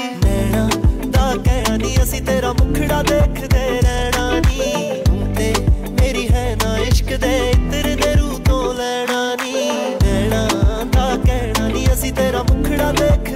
नैना दा कहना नी असी तेरा मुखड़ा देखदे रहना नी, तू ते मेरी है ना इश्क दे इत्र दे रूह तो लैना नी। नैना दा कहना नी असी तेरा मुखड़ा देख